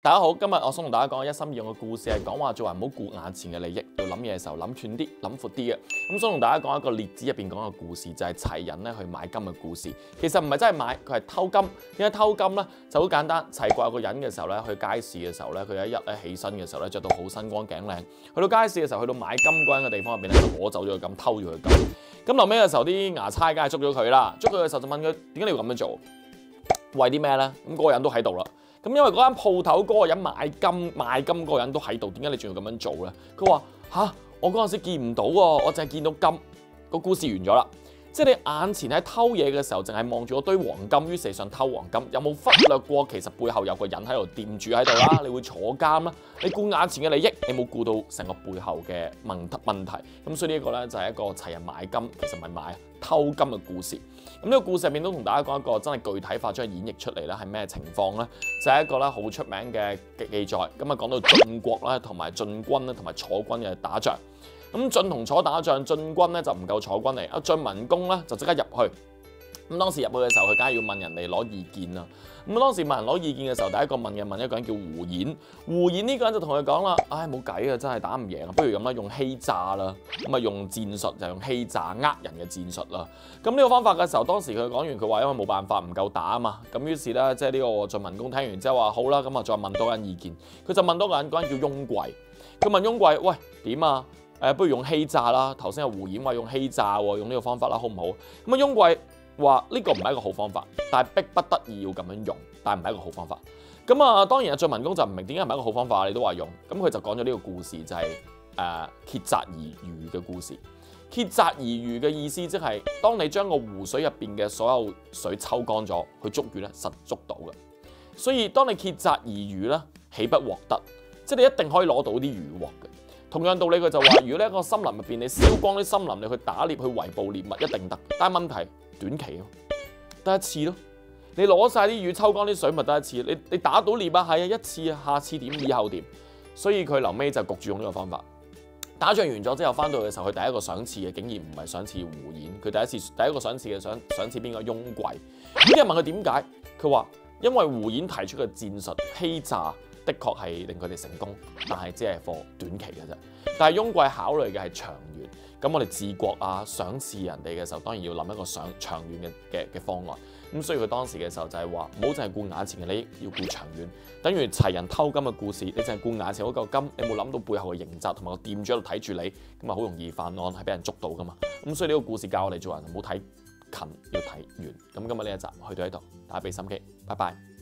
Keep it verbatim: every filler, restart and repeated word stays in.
大家好，今日我想同大家講一心二用嘅故事，係講話做人唔好顧眼前嘅利益，要諗嘢嘅時候諗遠啲、諗闊啲嘅。咁想同大家講一個列子入邊講嘅故事，就係齊人咧去買金嘅故事。其實唔係真係買，佢係偷金。點解偷金咧？就好簡單，齊國有個人嘅時候咧，去街市嘅時候咧，佢有一日咧起身嘅時候咧，着到好身光頸靚，去到街市嘅時候，去到買金嗰間嘅地方入邊咧，就攞走咗個金，偷咗佢金。咁後尾嘅時候，啲衙差梗係捉咗佢啦，捉佢嘅時候就問佢點解你要咁樣做？為啲咩咧？咁嗰個人都喺度啦。咁因為嗰間鋪頭嗰個人買金賣金嗰個人都喺度，點解你仲要咁樣做咧？佢話吓，我嗰陣時見唔到喎，我淨係見到金。個故事完咗啦，即係你眼前喺偷嘢嘅時候，淨係望住嗰堆黃金，於是想偷黃金，有冇忽略過其實背後有個人喺度掂住喺度啦？你會坐監啦。你顧眼前嘅利益，你冇顧到成個背後嘅問問題。咁所以呢一個咧就係一個齊人買金，其實唔係買偷金嘅故事。咁呢個故事入面都同大家講一個真係具體化將佢演繹出嚟咧，係咩情況咧？就係、是、一個咧好出名嘅記載。咁啊講到晉國啦，同埋晉軍咧，同埋楚軍嘅打仗。咁晉同楚打仗，晉軍咧就唔夠楚軍嚟，阿晉文公咧就即刻入去。咁當時入去嘅時候，佢梗係要問人哋攞意見啦。咁當時問人攞意見嘅時候，第一個問嘅問一個人叫胡偃。胡偃呢個人就同佢講啦：，唉，冇計啊，真係打唔贏啊，不如咁啦，用欺詐啦。咁啊用戰術就用欺詐呃人嘅戰術啦。咁呢個方法嘅時候，當時佢講完，佢話因為冇辦法唔夠打啊嘛。咁於是咧，即係呢個晉文公聽完之後話好啦，咁啊再問多人意見。佢就問多個人，嗰人叫翁貴。佢問翁貴：，喂，點啊？誒，不如用欺詐啦。頭先阿胡偃話用欺詐喎，用呢個方法啦，好唔好？咁啊，翁貴話呢個唔係一個好方法，但係逼不得已要咁樣用，但係唔係一個好方法。咁啊，當然阿晉文公就唔明點解唔係一個好方法，你都話用。咁佢就講咗呢個故事，就係誒竭澤而漁嘅故事。竭澤而漁嘅意思即係當你將個湖水入邊嘅所有水抽乾咗，去捉魚咧，實捉到嘅。所以當你竭澤而漁咧，豈不獲得？即係你一定可以攞到啲魚獲嘅。同樣道理，佢就話：如果呢一個森林入邊，你燒光啲森林，你去打獵去圍捕獵物，一定得。但係問題短期咯，得一次咯。你攞晒啲魚，抽乾啲水，咪得一次。你你打到獵啊，係啊，一次啊，下次點？以後點？所以佢臨尾就焗住用呢個方法。打仗完咗之後，翻到去嘅時候，佢第一個賞賜嘅竟然唔係賞賜胡偃，佢第一次第一個賞賜嘅賞賞賜邊個？翁貴。咁啲人問佢點解？佢話因為胡偃提出嘅戰術欺詐。的確係令佢哋成功，但係只係貨短期嘅啫。但係翁貴考慮嘅係長遠。咁我哋治國啊，賞賜人哋嘅時候，當然要諗一個想長遠嘅嘅嘅方案。咁所以佢當時嘅時候就係話，唔好淨係顧眼前嘅利益，要顧長遠。等於齊人偷金嘅故事，你淨係顧眼前嗰嚿金，你冇諗到背後嘅刑責同埋個店主喺度睇住你，咁啊好容易犯案，係俾人捉到噶嘛。咁所以呢個故事教我哋做人唔好睇近，要睇遠。咁今日呢一集去到呢度，大家俾心機，拜拜。